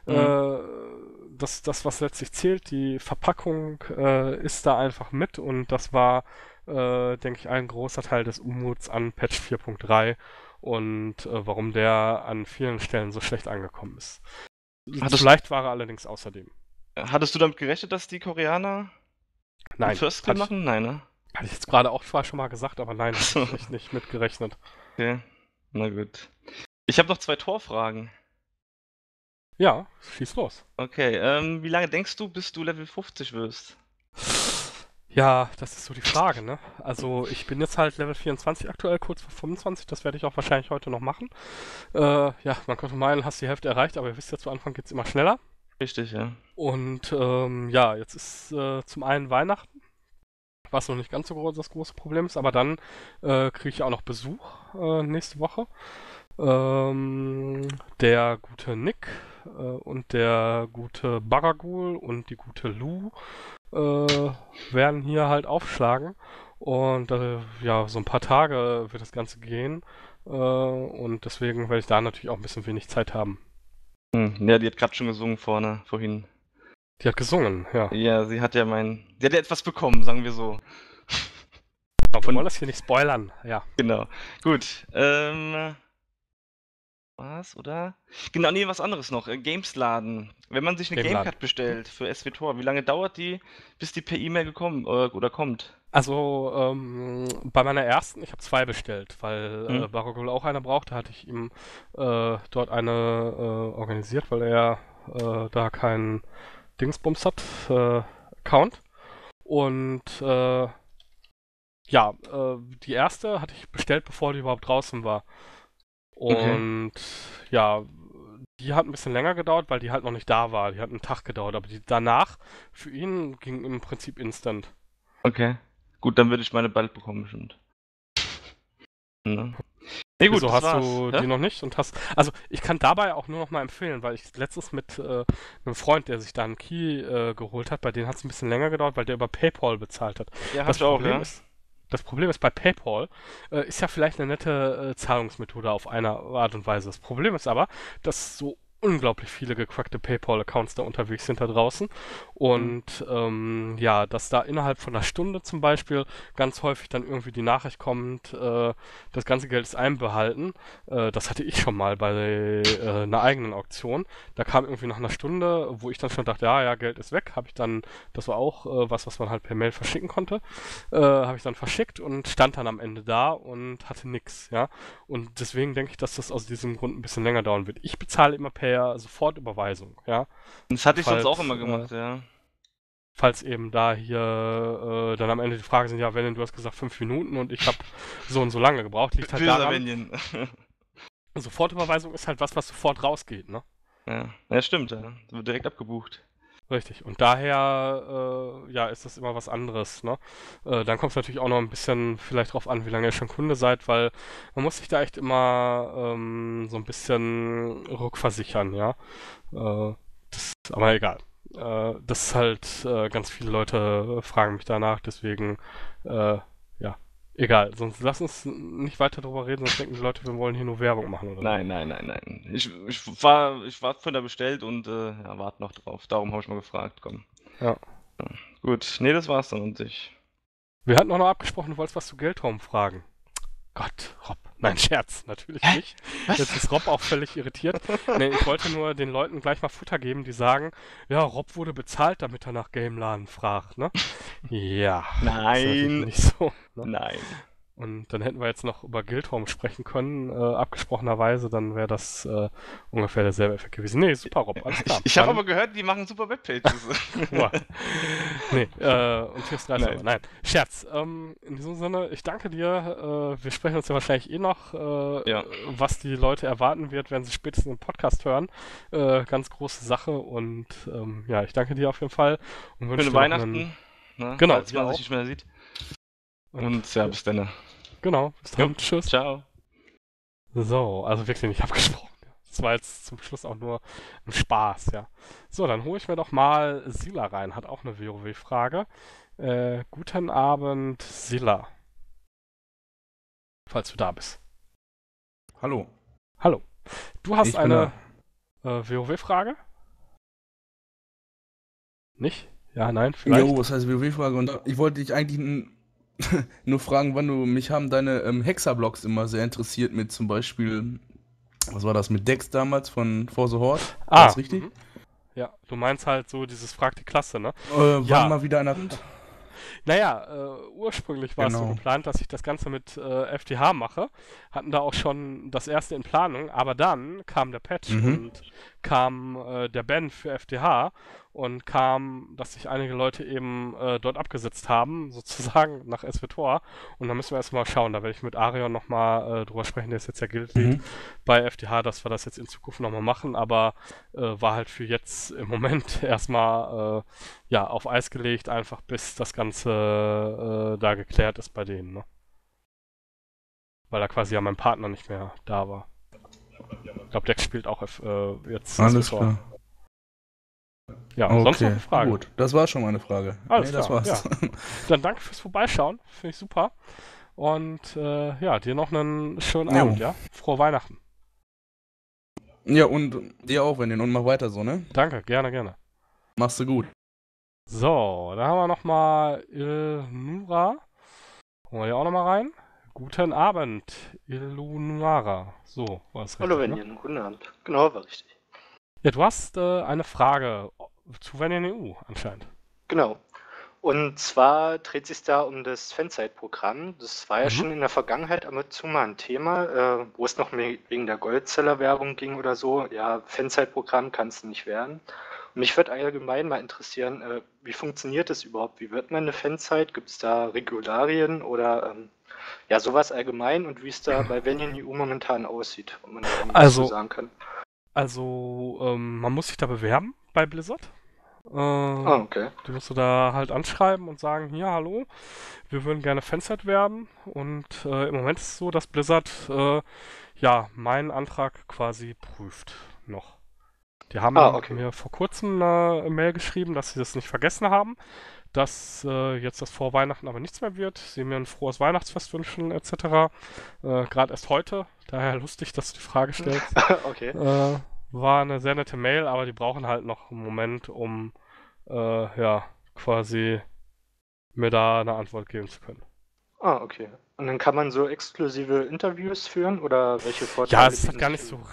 Das, was letztlich zählt, die Verpackung ist da einfach mit und das war, denke ich, ein großer Teil des Unmuts an Patch 4.3 und warum der an vielen Stellen so schlecht angekommen ist. Zu leicht war er allerdings außerdem. Hattest du damit gerechnet, dass die Koreaner Nein. First Skill machen? Nein, ne? Hatte ich jetzt gerade auch zwar schon mal gesagt, aber nein, habe ich echt nicht mitgerechnet. Okay, na gut. Ich habe noch 2 Torfragen. Ja, schieß los. Okay, wie lange denkst du, bis du Level 50 wirst? Ja, das ist so die Frage, ne? Also ich bin jetzt halt Level 24 aktuell, kurz vor 25, das werde ich auch wahrscheinlich heute noch machen. Ja, man könnte meinen, hast die Hälfte erreicht, aber ihr wisst ja, zu Anfang geht es immer schneller. Richtig, ja. Und ja, jetzt ist zum einen Weihnachten, was noch nicht ganz so das große Problem ist, aber dann kriege ich auch noch Besuch nächste Woche. Der gute Nick und der gute Baragul und die gute Lu werden hier halt aufschlagen. Und ja, so ein paar Tage wird das Ganze gehen. Und deswegen werde ich da natürlich auch ein bisschen wenig Zeit haben. Ja, die hat gerade schon gesungen vorhin. Die hat gesungen, ja. Ja, sie hat ja etwas bekommen, sagen wir so. Aber wir wollen das hier nicht spoilern, ja. Genau. Gut, was, oder? Genau, nee, was anderes noch. Gamesladen. Wenn man sich eine Gamecard bestellt für SWTOR, wie lange dauert die, bis die per E-Mail gekommen oder kommt? Also, bei meiner ersten, ich habe 2 bestellt, weil Baragul auch eine brauchte, hatte ich ihm dort eine organisiert, weil er da keinen Dingsbums hat, Account. Und ja, die erste hatte ich bestellt, bevor die überhaupt draußen war. Und ja, die hat ein bisschen länger gedauert, weil die halt noch nicht da war. Die hat einen Tag gedauert, aber die danach für ihn ging im Prinzip instant. Okay. Gut, dann würde ich meine bald bekommen, bestimmt. Ne? Nee, gut, Wieso hast du die noch nicht und hast. Also ich kann dabei auch nur noch mal empfehlen, weil ich letztens mit einem Freund, der sich da einen Key geholt hat, bei denen hat es ein bisschen länger gedauert, weil der über PayPal bezahlt hat. Ja, das Problem ist, das Problem ist bei PayPal, ist ja vielleicht eine nette Zahlungsmethode auf eine Art und Weise. Das Problem ist aber, dass so unglaublich viele gecrackte PayPal-Accounts da unterwegs sind da draußen und ja, dass da innerhalb von einer Stunde zum Beispiel ganz häufig dann irgendwie die Nachricht kommt, das ganze Geld ist einbehalten. Das hatte ich schon mal bei einer eigenen Auktion. Da kam irgendwie nach einer Stunde, wo ich dann schon dachte, ja, Geld ist weg, habe ich dann, das war auch was man halt per Mail verschicken konnte, habe ich dann verschickt und stand dann am Ende da und hatte nix, ja. Und deswegen denke ich, dass das aus diesem Grund ein bisschen länger dauern wird. Ich bezahle immer per Sofortüberweisung, ja. Das hatte ich sonst auch immer gemacht, ja. Falls eben da hier dann am Ende die Frage sind, ja, wenn du hast gesagt 5 Minuten und ich habe so und so lange gebraucht, liegt halt daran. Sofortüberweisung ist halt was sofort rausgeht, ne? Ja, stimmt, ja. Wird direkt abgebucht. Richtig. Und daher, ja, ist das immer was anderes, ne? Dann kommt es natürlich auch noch ein bisschen vielleicht drauf an, wie lange ihr schon Kunde seid, weil man muss sich da echt immer so ein bisschen rückversichern, ja. Aber egal. Das ist halt, ganz viele Leute fragen mich danach, deswegen, ja, egal. Sonst lass uns nicht weiter drüber reden, sonst denken die Leute, wir wollen hier nur Werbung machen, oder? Nein. Ich war von da bestellt und ja, warte noch drauf. Darum habe ich mal gefragt, komm. Ja. Gut, nee, das war's dann und ich. Wir hatten auch noch abgesprochen, du wolltest was zu Geldraum fragen. Gott, Rob. Nein, Scherz, natürlich nicht. Was? Jetzt ist Rob auch völlig irritiert. Nee, ich wollte nur den Leuten gleich mal Futter geben, die sagen, ja, Rob wurde bezahlt, damit er nach Gameladen fragt, ne? Ja. Ist natürlich Nein. nicht so. Ne? Nein. Und dann hätten wir jetzt noch über Guildhome sprechen können, abgesprochenerweise, dann wäre das ungefähr derselbe Effekt gewesen. Nee, super, Rob, alles klar. Ich habe aber gehört, die machen super Webpages. Boah. Nee, und hier ist 30 Nein, Scherz. In diesem Sinne, ich danke dir. Wir sprechen uns ja wahrscheinlich eh noch, Ja. was die Leute erwarten wird, wenn sie spätestens im Podcast hören. Ganz große Sache und ja, ich danke dir auf jeden Fall. Und wünsche Schöne dir noch Weihnachten. Ne, Genau, falls dir man auch. sich nicht mehr sieht. Und ja, bis dann. Genau, bis dann. Jo. Tschüss. Ciao. So, also wirklich nicht abgesprochen. Das war jetzt zum Schluss auch nur ein Spaß, ja. So, dann hole ich mir doch mal Sila rein. Hat auch eine WoW-Frage. Guten Abend, Sila. Falls du da bist. Hallo. Hallo. Du hast Ich bin eine WoW-Frage? Nicht? Ja, nein, vielleicht? Jo, was heißt WoW-Frage? Und ich wollte dich eigentlich nur fragen, wann du mich haben deine Hexer-Blogs immer sehr interessiert mit zum Beispiel, was war das, mit Dex damals von For the Horde? War das richtig? Mhm. Ja, du meinst halt so dieses Frag die Klasse, ne? Wann Ja. mal wieder einer. Naja, ursprünglich war es so Genau. geplant, dass ich das Ganze mit FTH mache. Hatten da auch schon das erste in Planung, aber dann kam der Patch und kam der Ban für FTH und kam, dass sich einige Leute eben dort abgesetzt haben, sozusagen nach SWTOR. Und da müssen wir erstmal schauen, da werde ich mit Arion nochmal drüber sprechen, der ist jetzt ja Guild-Lead bei FTH, dass wir das jetzt in Zukunft nochmal machen, aber war halt für jetzt im Moment erstmal ja, auf Eis gelegt, einfach bis das Ganze da geklärt ist bei denen, ne? Weil da quasi ja mein Partner nicht mehr da war. Ich glaube, Dex spielt auch jetzt Alles SWTOR. klar. Ja, sonst noch eine Frage. Gut, das war schon meine Frage. Alles das klar, war's. Dann danke fürs Vorbeischauen, finde ich super. Und ja, dir noch einen schönen Jo. Abend, ja? Frohe Weihnachten. Ja, und dir auch, wenn und mach weiter so, ne? Danke, gerne. Machst du gut. So, da haben wir nochmal Ilnura. Holen wir hier auch nochmal rein. Guten Abend, Ilunara. So, war es Hallo richtig, ne? Venien, guten Abend. Genau, war richtig. Ja, du hast eine Frage zu Venien EU anscheinend. Genau. Und zwar dreht sich da um das Fanzeit-Programm. Das war ja schon in der Vergangenheit ab und zu mal ein Thema, wo es noch wegen der Goldzeller-Werbung ging oder so. Ja, Fanzeit-Programm kann es nicht werden. Und mich würde allgemein mal interessieren, wie funktioniert das überhaupt? Wie wird man eine Fanzeit? Gibt es da Regularien oder ja, sowas allgemein? Und wie es da bei Venien EU momentan aussieht, ob man da irgendwas zu sagen kann? Also, man muss sich da bewerben bei Blizzard. Okay. Die musst du da halt anschreiben und sagen, hier, hallo, wir würden gerne Fanzeit werben. Und im Moment ist es so, dass Blizzard ja meinen Antrag quasi prüft noch. Die haben mir vor kurzem eine Mail geschrieben, dass sie das nicht vergessen haben, dass jetzt das vor Weihnachten aber nichts mehr wird. Sie mir ein frohes Weihnachtsfest wünschen, etc. Gerade erst heute, daher lustig, dass du die Frage stellst. Okay. War eine sehr nette Mail, aber die brauchen halt noch einen Moment, um ja, quasi mir da eine Antwort geben zu können. Okay. Und dann kann man so exklusive Interviews führen oder welche Vorteile? Ja, es ist halt gar nicht so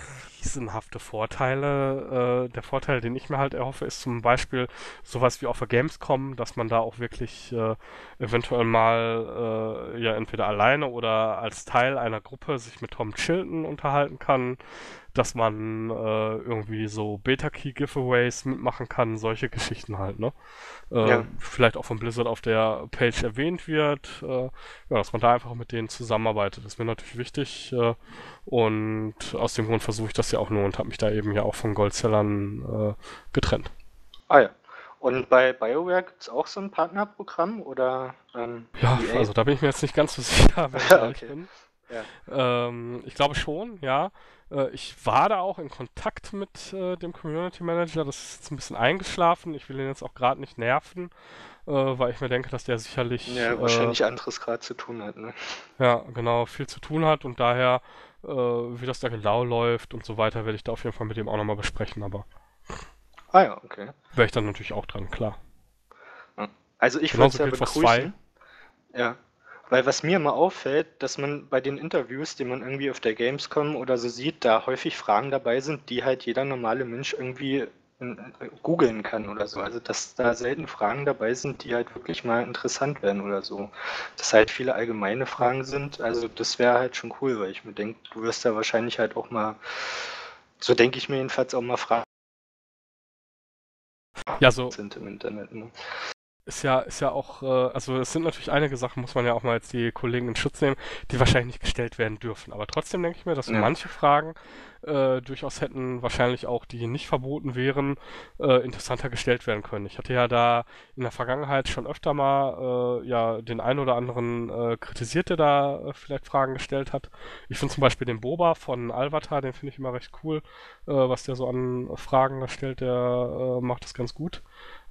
riesenhafte Vorteile. Der Vorteil, den ich mir halt erhoffe, ist zum Beispiel sowas wie auf der Gamescom, dass man da auch wirklich eventuell mal ja entweder alleine oder als Teil einer Gruppe sich mit Tom Chilton unterhalten kann, dass man irgendwie so Beta-Key-Giveaways mitmachen kann, solche Geschichten halt, ne? Ja. Vielleicht auch von Blizzard auf der Page erwähnt wird, ja, dass man da einfach mit denen zusammenarbeitet. Das wäre natürlich wichtig und aus dem Grund versuche ich das ja auch nur und habe mich da eben ja auch von Goldsellern getrennt. Ah ja. Und bei BioWare gibt es auch so ein Partnerprogramm oder Ja, EA? also da bin ich mir jetzt nicht ganz so sicher, wenn ich ehrlich Okay. bin. Ja. Ich glaube schon, ja. Ich war da auch in Kontakt mit dem Community Manager. Das ist jetzt ein bisschen eingeschlafen. Ich will ihn jetzt auch gerade nicht nerven, weil ich mir denke, dass der sicherlich Ja, wahrscheinlich anderes gerade zu tun hat, ne? ja, genau, viel zu tun hat und daher, wie das da genau läuft und so weiter, werde ich da auf jeden Fall mit ihm auch nochmal besprechen, aber Ah ja, okay. wäre ich dann natürlich auch dran, klar. Ja. Also ich würde es Genauso ja gilt fürs begrüßen. Ja. Weil was mir immer auffällt, dass man bei den Interviews, die man irgendwie auf der Gamescom oder so sieht, da häufig Fragen dabei sind, die halt jeder normale Mensch irgendwie googeln kann oder so. Also dass da selten Fragen dabei sind, die halt wirklich mal interessant werden oder so. Dass halt viele allgemeine Fragen sind. Also das wäre halt schon cool, weil ich mir denke, du wirst da wahrscheinlich halt auch mal, so denke ich mir jedenfalls auch mal Fragen Ja, so sind im Internet. Ne? ist ja auch, also es sind natürlich einige Sachen, muss man ja auch mal jetzt die Kollegen in Schutz nehmen, die wahrscheinlich nicht gestellt werden dürfen. Aber trotzdem denke ich mir, dass so Ja. manche Fragen durchaus hätten wahrscheinlich auch, die nicht verboten wären, interessanter gestellt werden können. Ich hatte ja da in der Vergangenheit schon öfter mal ja den einen oder anderen kritisiert, der da vielleicht Fragen gestellt hat. Ich finde zum Beispiel den Boba von Alvatar, den finde ich immer recht cool, was der so an Fragen da stellt, der macht das ganz gut.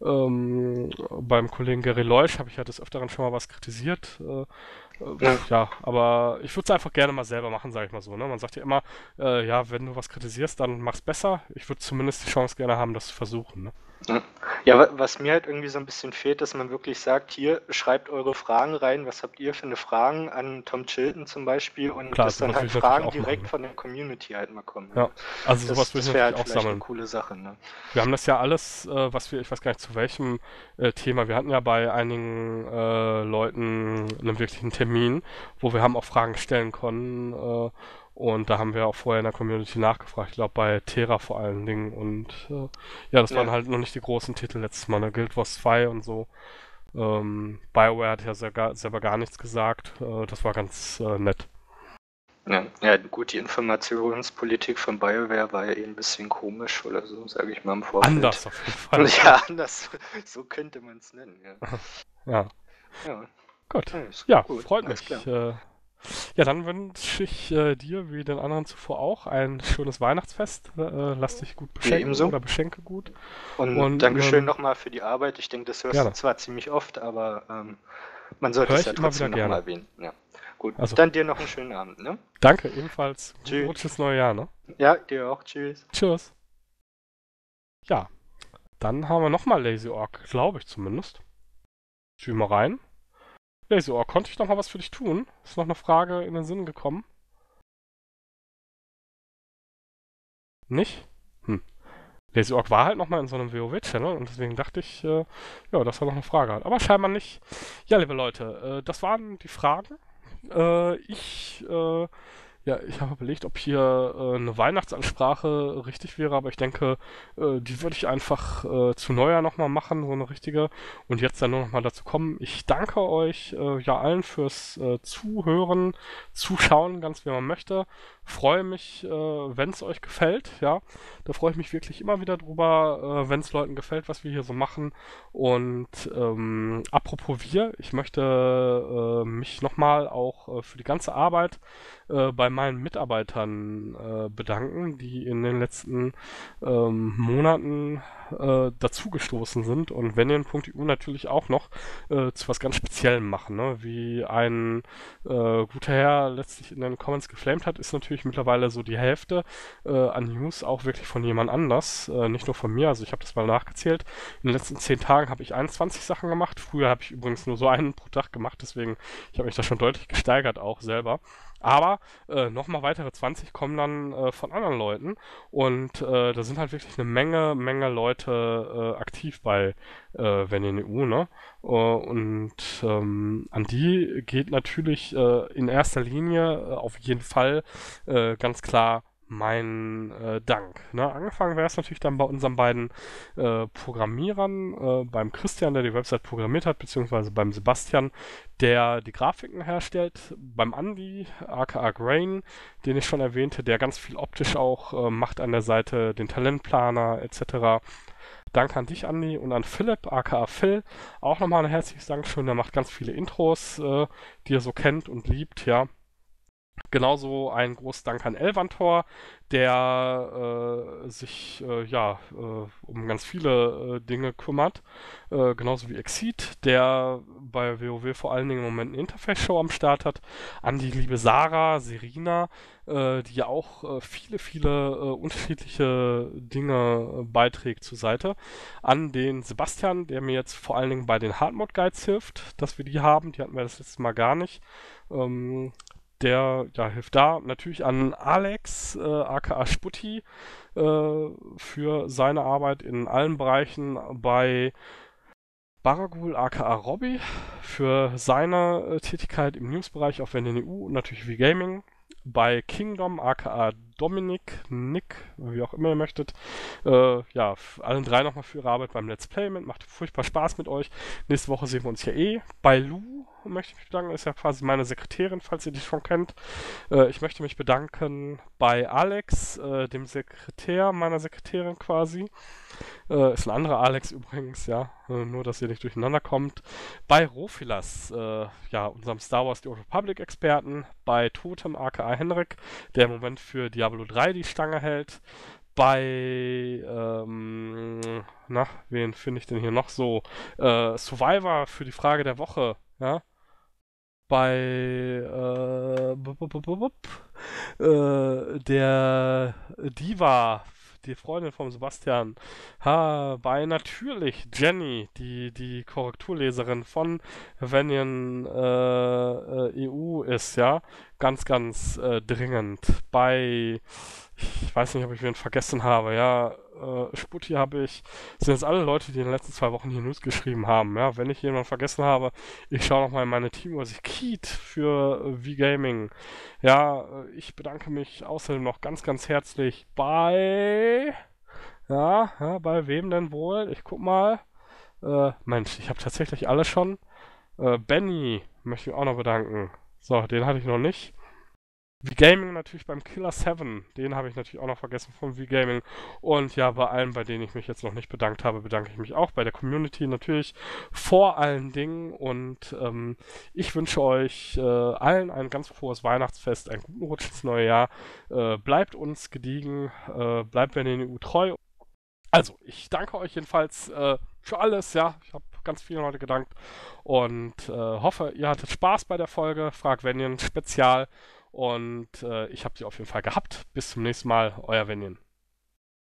Beim Kollegen Gary Leusch habe ich ja des Öfteren schon mal was kritisiert. Ja, aber ich würde es einfach gerne mal selber machen, sage ich mal so. Ne? Man sagt ja immer, ja, wenn du was kritisierst, dann mach's besser. Ich würde zumindest die Chance gerne haben, das zu versuchen. Ne? Ja, was mir halt irgendwie so ein bisschen fehlt, dass man wirklich sagt, hier, schreibt eure Fragen rein, was habt ihr für eine Fragen an Tom Chilton zum Beispiel und Klar, dass dann sowas will halt ich natürlich Fragen auch machen, direkt ne? von der Community halt mal kommen. Ja, Ne? also sowas würde ich Das wäre halt natürlich auch vielleicht eine sammeln. coole Sache, ne? Wir haben das ja alles, ich weiß gar nicht zu welchem Thema, wir hatten ja bei einigen Leuten einen wirklichen Termin, wo wir haben auch Fragen stellen konnten und da haben wir auch vorher in der Community nachgefragt, ich glaube bei Terra vor allen Dingen und ja, das waren Ja. halt noch nicht die großen Titel letztes Mal, ne? Guild Wars 2 und so. BioWare hat ja selber gar nichts gesagt, das war ganz nett. Ja, gut, die Informationspolitik von BioWare war ja eh ein bisschen komisch oder so, sage ich mal im Vorfeld. Anders auf jeden Fall. Ja, anders, so könnte man es nennen, ja. Ja, Ja, gut. ist Ja, gut, freut alles mich. klar. Ja, dann wünsche ich dir wie den anderen zuvor auch ein schönes Weihnachtsfest. Lass dich gut beschenken ebenso. oder beschenke gut. Und Dankeschön nochmal für die Arbeit. Ich denke, das hörst gerne. du zwar ziemlich oft, aber man sollte Hör es ja ich immer trotzdem wieder nochmal gerne. erwähnen. Ja. Gut, Also, dann dir noch einen schönen Abend, ne? danke ebenfalls. Guten Tschüss. Rutsch ins neue Jahr, ne? Ja, dir auch. Tschüss. Tschüss. Ja, dann haben wir nochmal Lazy Orc, glaube ich zumindest. Schieben wir rein. Lazy Orc, konnte ich noch mal was für dich tun? Ist noch eine Frage in den Sinn gekommen? Nicht? Lazy Orc war halt nochmal in so einem WoW-Channel und deswegen dachte ich, ja, dass er noch eine Frage hat. Aber scheinbar nicht. Ja, liebe Leute, das waren die Fragen. Ich habe überlegt, ob hier eine Weihnachtsansprache richtig wäre, aber ich denke, die würde ich einfach zu Neujahr nochmal machen, so eine richtige. Und jetzt dann nur nochmal dazu kommen. Ich danke euch ja allen fürs Zuhören, Zuschauen, ganz wie man möchte. Freue mich, wenn es euch gefällt, ja. Da freue ich mich wirklich immer wieder drüber, wenn es Leuten gefällt, was wir hier so machen. Und apropos wir, ich möchte mich nochmal auch für die ganze Arbeit bei meinen Mitarbeitern bedanken, die in den letzten Monaten dazugestoßen sind und Venien.eu natürlich auch noch zu was ganz Speziellem machen. Ne? Wie ein guter Herr letztlich in den Comments geflamed hat, ist natürlich mittlerweile so die Hälfte an News auch wirklich von jemand anders, nicht nur von mir. Also ich habe das mal nachgezählt. In den letzten 10 Tagen habe ich 21 Sachen gemacht. Früher habe ich übrigens nur so einen pro Tag gemacht, deswegen ich habe mich da schon deutlich gesteigert auch selber. Aber nochmal weitere 20 kommen dann von anderen Leuten und da sind halt wirklich eine Menge Leute aktiv bei Venue, ne? Und an die geht natürlich in erster Linie auf jeden Fall ganz klar mein Dank. Ne? Angefangen wäre es natürlich dann bei unseren beiden Programmierern, beim Christian, der die Website programmiert hat, beziehungsweise beim Sebastian, der die Grafiken herstellt, beim Andy, aka Grain, den ich schon erwähnte, der ganz viel optisch auch macht an der Seite, den Talentplaner etc. Danke an dich, Andi, und an Philipp, aka Phil. Auch nochmal ein herzliches Dankeschön. Der macht ganz viele Intros, die ihr so kennt und liebt, ja. Genauso ein großes Dank an Elvantor, der sich um ganz viele Dinge kümmert. Genauso wie Exceed, der bei WoW vor allen Dingen im Moment eine Interface-Show am Start hat. An die liebe Sarah, Serena, die ja auch viele unterschiedliche Dinge beiträgt zur Seite. An den Sebastian, der mir jetzt vor allen Dingen bei den Hardmode Guides hilft, dass wir die haben. Die hatten wir das letzte Mal gar nicht. Der hilft da. Natürlich an Alex, aka Sputti, für seine Arbeit in allen Bereichen. Bei Baragul, aka Robby, für seine Tätigkeit im Newsbereich auf NNU und natürlich wie Gaming. Bei Kingdom, aka Dominik, Nick, wie auch immer ihr möchtet. Allen drei nochmal für ihre Arbeit beim Let's Play mit. Macht furchtbar Spaß mit euch. Nächste Woche sehen wir uns ja eh. Bei Lou möchte ich mich bedanken. Ist ja quasi meine Sekretärin, falls ihr die schon kennt. Ich möchte mich bedanken bei Alex, dem Sekretär meiner Sekretärin quasi. Ist ein anderer Alex übrigens, ja. Nur, dass ihr nicht durcheinander kommt. Bei Rofilas, unserem Star Wars The Old Republic Experten. Bei Totem, aka Henrik, der im Moment für Diablo 3 die Stange hält. Bei, wen finde ich denn hier noch so? Survivor für die Frage der Woche, ja. Bei, der Diva, die Freundin vom Sebastian. Bei natürlich Jenny, die Korrekturleserin von Venian EU ist, ja. Ganz dringend. Bei, ich weiß nicht, ob ich wen vergessen habe, ja. Sputti habe ich. Das sind jetzt alle Leute, die in den letzten 2 Wochen hier News geschrieben haben, ja. Wenn ich jemanden vergessen habe, ich schaue nochmal in meine Teamübersicht. Keith für V-Gaming. Ja, ich bedanke mich außerdem noch ganz herzlich bei... bei wem denn wohl? Ich guck mal. Mensch, ich habe tatsächlich alle schon. Benny möchte ich auch noch bedanken. So, den hatte ich noch nicht. V-Gaming natürlich beim Killer 7. Den habe ich natürlich auch noch vergessen von V-Gaming. Und ja, bei allen, bei denen ich mich jetzt noch nicht bedankt habe, bedanke ich mich auch. Bei der Community natürlich vor allen Dingen. Und ich wünsche euch allen ein ganz frohes Weihnachtsfest, einen guten Rutsch ins neue Jahr. Bleibt uns gediegen, bleibt der EU treu. Also, ich danke euch jedenfalls für alles, ja. Ich habe ganz vielen Leute gedankt und hoffe, ihr hattet Spaß bei der Folge. Frag Venien Spezial. Und ich habe sie auf jeden Fall gehabt. Bis zum nächsten Mal, euer Venien.